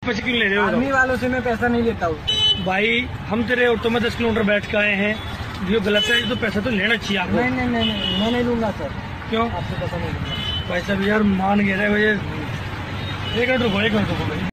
पैसे क्यों ले रहे हो? आर्मी वालों से मैं पैसा नहीं लेता हूँ भाई। हम तेरे ऑटो में 10 किलोमीटर बैठ के आए हैं, जो गलत है तो पैसा तो लेना चाहिए आपको। नहीं नहीं नहीं नहीं, मैं नहीं लूंगा सर। क्यों? आपसे पैसा नहीं लूंगा। पैसा भी यार मान गया है। एक मिनट रुको, एक मिनट रुको भाई।